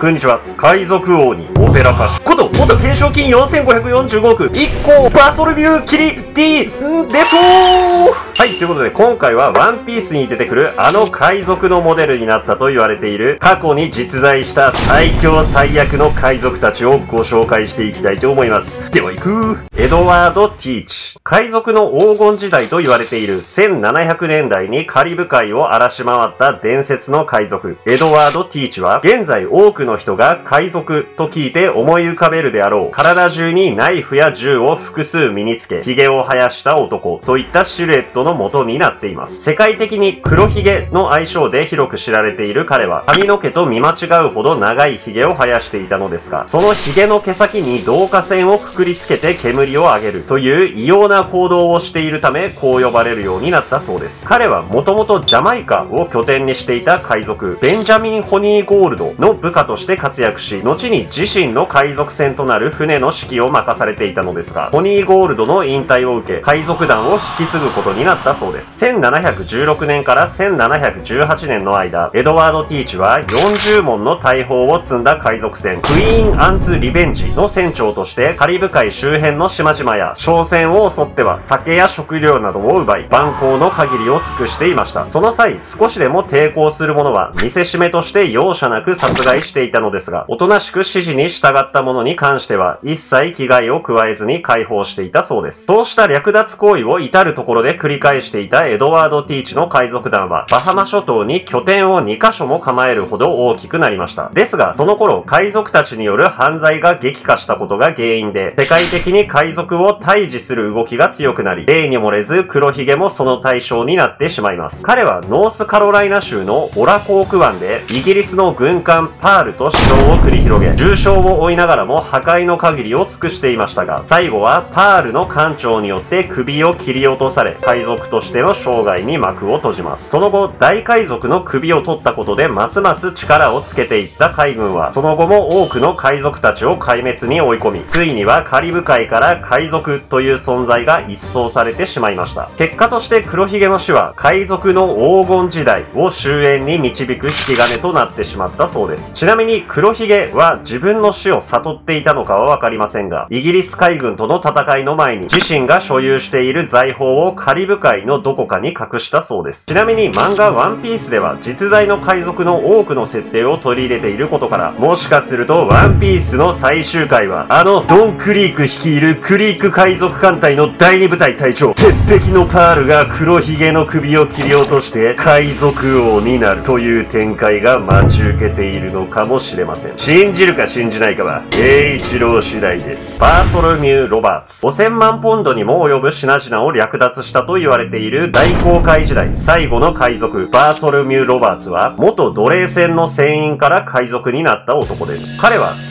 こんにちは。海賊王にオペラ歌手こと元懸賞金4545億1個バソルビューキリ D ではい、ということで今回はワンピースに出てくるあの海賊のモデルになったと言われている過去に実在した最強最悪の海賊たちをご紹介していきたいと思います。では行く。エドワード・ティーチ。海賊の黄金時代と言われている1700年代にカリブ海を荒らし回った伝説の海賊エドワード・ティーチは現在多くの人が海賊と聞いて思い浮かべるであろう体中にナイフや銃を複数身につけ髭を生やした男といったシルエットの元になっています。世界的に黒髭の愛称で広く知られている彼は髪の毛と見間違うほど長い髭を生やしていたのですが、その髭の毛先に導火線をくくりつけて煙を上げるという異様な行動をしているためこう呼ばれるようになったそうです。彼はもともとジャマイカを拠点にしていた海賊ベンジャミン・ホニー・ゴールドの部下として活躍し、後に自身の海賊船となる船の指揮を任されていたのですが、ホニー・ゴールドの引退を受け海賊団を引き継ぐことになったそうです。1716年から1718年の間、エドワード・ティーチは40門の大砲を積んだ海賊船クイーン・アンツ・リベンジの船長としてカリブ海周辺の島々や商船を襲っては酒や食料などを奪い蛮行の限りを尽くしていました。その際少しでも抵抗する者は見せしめとして容赦なく殺害していたのですが、おとなしく指示に従った者に関しては一切危害を加えずに解放していたそうです。そうした略奪行為を至るところで繰り返していたエドワード・ティーチの海賊団はバハマ諸島に拠点を2カ所も構えるほど大きくなりました。ですがその頃海賊たちによる犯罪が激化したことが原因で世界的に海賊を退治する動きが強くなり、例に漏れず黒ひげもその対象になってしまいます。彼はノースカロライナ州のオラコーク湾でイギリスの軍艦パールと死闘を繰り広げ、重傷を負いながらも破壊の限りを尽くしていましたが、最後はパールの艦長によって首を切り落とされ海賊としての生涯に幕を閉じます。その後大海賊の首を取ったことでますます力をつけていった海軍はその後も多くの海賊たちを壊滅に追い込み、ついにはカリブ海から海賊という存在が一掃されてしまいました。結果として黒ひげの死は海賊の黄金時代を終焉に導く引き金となってしまったそうです。ちなみに黒ひげは自分の死を悟っていたのかはわかりませんが、イギリス海軍との戦いの前に自身が所有している財宝をカリブ海のどこかに隠したそうです。ちなみに漫画ワンピースでは実在の海賊の多くの設定を取り入れていることから、もしかするとワンピースの最終回はあのドン・クリーク率いるクリーク海賊艦隊の第2部隊隊長鉄壁のパールが黒ひげの首を切り落として海賊王になるという展開が待ち受けているのかもしれません。信じるか信じないかは栄一郎次第です。バーソルミュー・ロバーツ。5000万ポンドにも及ぶ品々を略奪したと言われている大航海時代最後の海賊バーソルミュー・ロバーツは元奴隷船の船員から海賊になった男です。彼は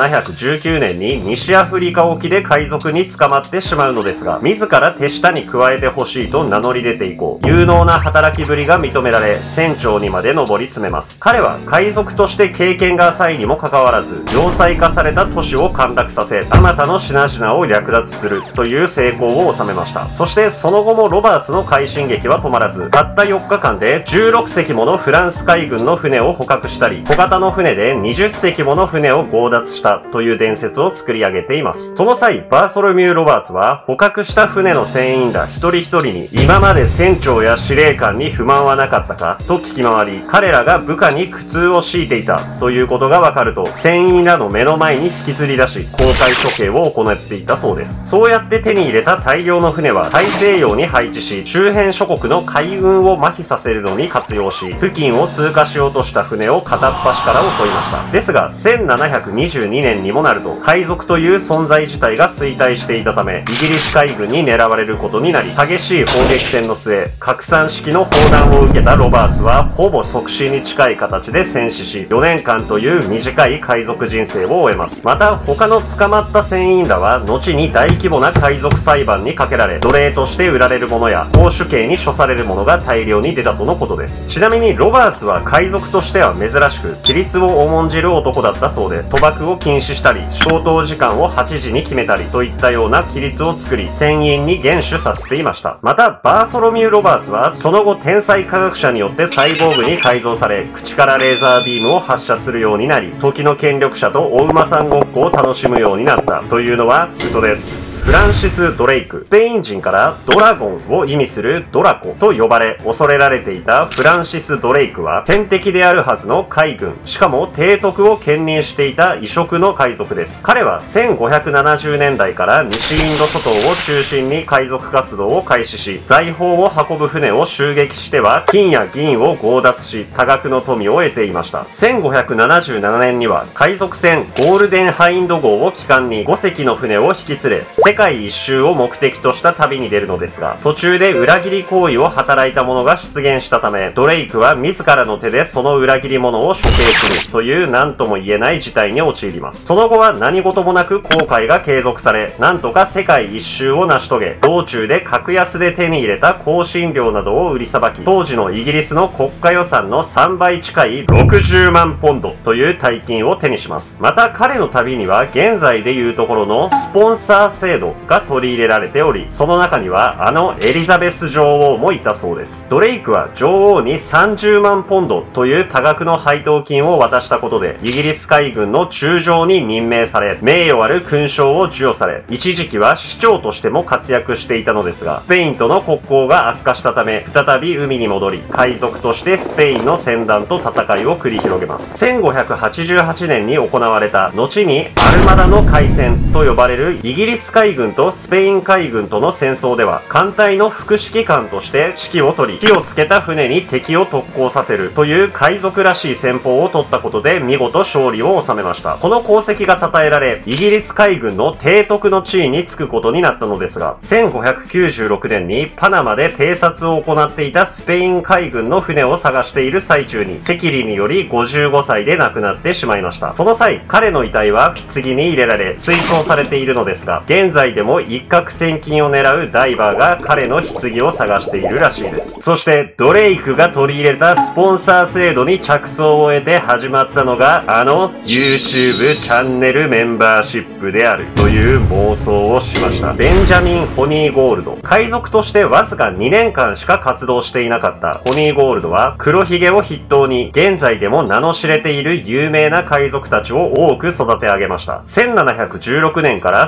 1719年に西アフリカ沖で海賊に捕まってしまうのですが、自ら手下に加えてほしいと名乗り出て以降有能な働きぶりが認められ船長にまで上り詰めます。彼は海賊として経験が浅いにもかかわらず要塞化された都市を陥落させあまたの品々を略奪するという成功を収めました。そしてその後もロバーツの快進撃は止まらず、たった4日間で16隻ものフランス海軍の船を捕獲したり小型の船で20隻もの船を強奪したという伝説を作り上げています。その際バーソルミュー・ロバーツは捕獲した船の船員ら一人一人に今まで船長や司令官に不満はなかったかと聞き回り、彼らが部下に苦痛を強いていたということがわかると船員らの目の前に引きずり出し公開処刑を行っていたそうです。そうやって手に入れた大量の船は大西洋に配置し周辺諸国の海運を麻痺させるのに活用し、付近を通過しようとした船を片っ端から襲いました。ですが1722年にもなると海賊という存在自体が衰退していたためイギリス海軍に狙われることになり、激しい砲撃戦の末拡散式の砲弾を受けたロバーツはほぼ即死に近い形で戦死し4年間という短い海賊人生を終えます。また他の捕まった船員らは後に大規模な海賊裁判にかけられ奴隷として売られる者や公主刑に処される者が大量に出たとのことです。ちなみにロバーツは海賊としては珍しく規律を重んじる男だったそうで、賭博を禁止したり消灯時間を8時に決決めたりといったような規律を作り、船員に厳守させていました。また、バーソロミュー・ロバーツは、その後天才科学者によってサイボーグに改造され、口からレーザービームを発射するようになり、時の権力者とお馬さんごっこを楽しむようになったというのは嘘です。フランシス・ドレイク。スペイン人からドラゴンを意味するドラコと呼ばれ、恐れられていたフランシス・ドレイクは、天敵であるはずの海軍、しかも提督を兼任していた異色の海賊です。彼は1570年代から西インド諸島を中心に海賊活動を開始し、財宝を運ぶ船を襲撃しては、金や銀を強奪し、多額の富を得ていました。1577年には、海賊船ゴールデンハインド号を旗艦に5隻の船を引き連れ、世界一周を目的とした旅に出るのですが、途中で裏切り行為を働いた者が出現したため、ドレイクは自らの手でその裏切り者を処刑するという何とも言えない事態に陥ります。その後は何事もなく航海が継続され、なんとか世界一周を成し遂げ、道中で格安で手に入れた香辛料などを売りさばき、当時のイギリスの国家予算の3倍近い60万ポンドという大金を手にします。また彼の旅には現在でいうところのスポンサー制度が取り入れられており、その中にはあのエリザベス女王もいたそうです。ドレイクは女王に30万ポンドという多額の配当金を渡したことで、イギリス海軍の中将に任命され、名誉ある勲章を授与され、一時期は市長としても活躍していたのですが、スペインとの国交が悪化したため、再び海に戻り、海賊としてスペインの船団と戦いを繰り広げます。1588年に行われた、後にアルマダの海戦と呼ばれるイギリス海軍とスペイン海軍との戦争では、艦隊の副指揮官として指揮を取り、火をつけた船に敵を特攻させるという海賊らしい戦法を取ったことで見事勝利を収めました。この功績が称えられ、イギリス海軍の提督の地位に就くことになったのですが、1596年にパナマで偵察を行っていたスペイン海軍の船を探している最中に、赤痢により55歳で亡くなってしまいました。その際、彼の遺体は棺に入れられ、水槽されているのですが、現在でも一攫千金を狙うダイバーが彼の棺を探しているらしいです。そして、ドレイクが取り入れたスポンサー制度に着想を得て始まったのが、あの YouTube チャンネルメンバーシップであるという妄想をしました。ベンジャミン・ホニーゴールド。海賊としてわずか2年間しか活動していなかったホニーゴールドは、黒ひげを筆頭に、現在でも名の知れている有名な海賊たちを多く育て上げました。1716年から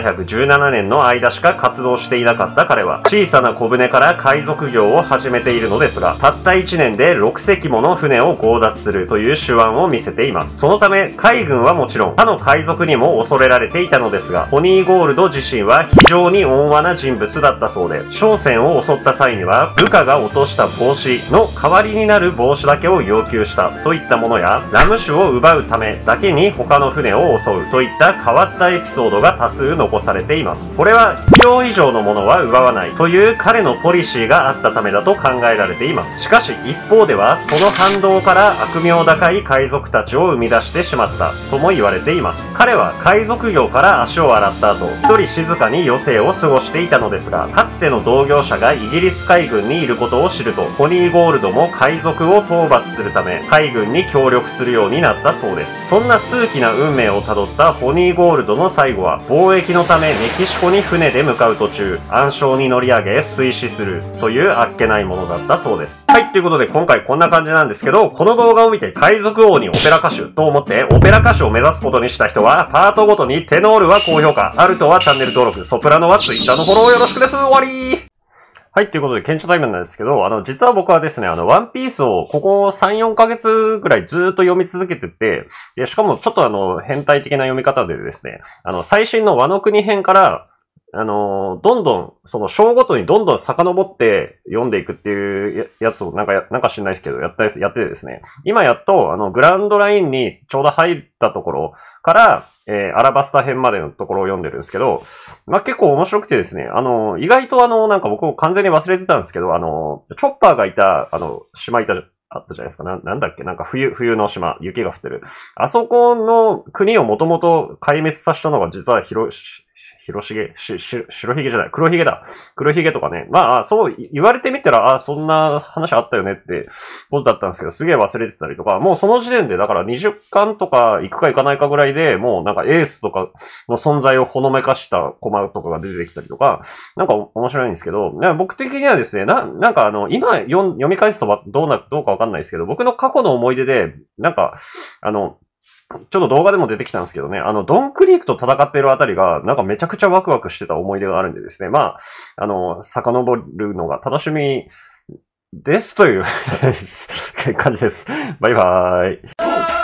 1717年の間しか活動していなかった彼は、小さな小舟から海賊業を始めているのですが、たった1年で6隻もの船を強奪するという手腕を見せています。そのため、海軍はもちろん、他の海賊にも恐れられていたのですが、ホニーゴールド自身は非常に温和な人物だったそうで、商船を襲った際には、部下が落とした帽子の代わりになる帽子だけを要求したといったものや、ラム酒を奪うためだけに他の船を襲うといった変わったエピソードが多数残されています。これは必要以上のものは奪わないという彼のポリシーがあったためだと考えられています。しかし一方では、その反動から悪名高い海賊たちを生み出してしまったとも言われています。彼は海賊業から足を洗った後、一人静かに余生を過ごしていたのですが、かつての同業者がイギリス海軍にいることを知ると、ホニーゴールドも海賊を討伐するため、海軍に協力するようになったそうです。そんな数奇な運命をたどったホニーゴールドの最後は、貿易のためメキシコに船で向かう途中、暗礁に乗り上げ水死するというあっけないものだったそうです。はい、ということで今回こんな感じなんですけど、この動画を見て海賊王にオペラ歌手と思ってオペラ歌手を目指すことにした人は、パートごとにテノールは高評価、アルトはチャンネル登録、ソプラノは Twitter のフォローよろしくです。終わり。はい、ということで、賢者タイムなんですけど、実は僕はですね、ワンピースをここ3、4ヶ月ぐらいずーっと読み続けてて、で、しかもちょっと変態的な読み方でですね、最新のワノ国編から、どんどん、その章ごとにどんどん遡って読んでいくっていうやつをなんか知んないですけど、やってですね、今やっと、グランドラインにちょうど入ったところから、アラバスタ編までのところを読んでるんですけど、まあ、結構面白くてですね、意外となんか僕も完全に忘れてたんですけど、チョッパーがいた、島あったじゃないですか。なんだっけなんか冬の島、雪が降ってる。あそこの国をもともと壊滅させたのが実はヒ広重、白ひげじゃない、黒ひげだ。黒ひげとかね。まあ、そう言われてみたら、そんな話あったよねってことだったんですけど、すげえ忘れてたりとか、もうその時点で、だから20巻とか行くか行かないかぐらいで、もうなんかエースとかの存在をほのめかしたコマとかが出てきたりとか、なんか面白いんですけど、僕的にはですね、なんか今読み返すとどうかわかんないですけど、僕の過去の思い出で、なんか、ちょっと動画でも出てきたんですけどね、ドンクリークと戦ってるあたりが、なんかめちゃくちゃワクワクしてた思い出があるんでですね、まあ、遡るのが楽しみですという感じです。バイバーイ。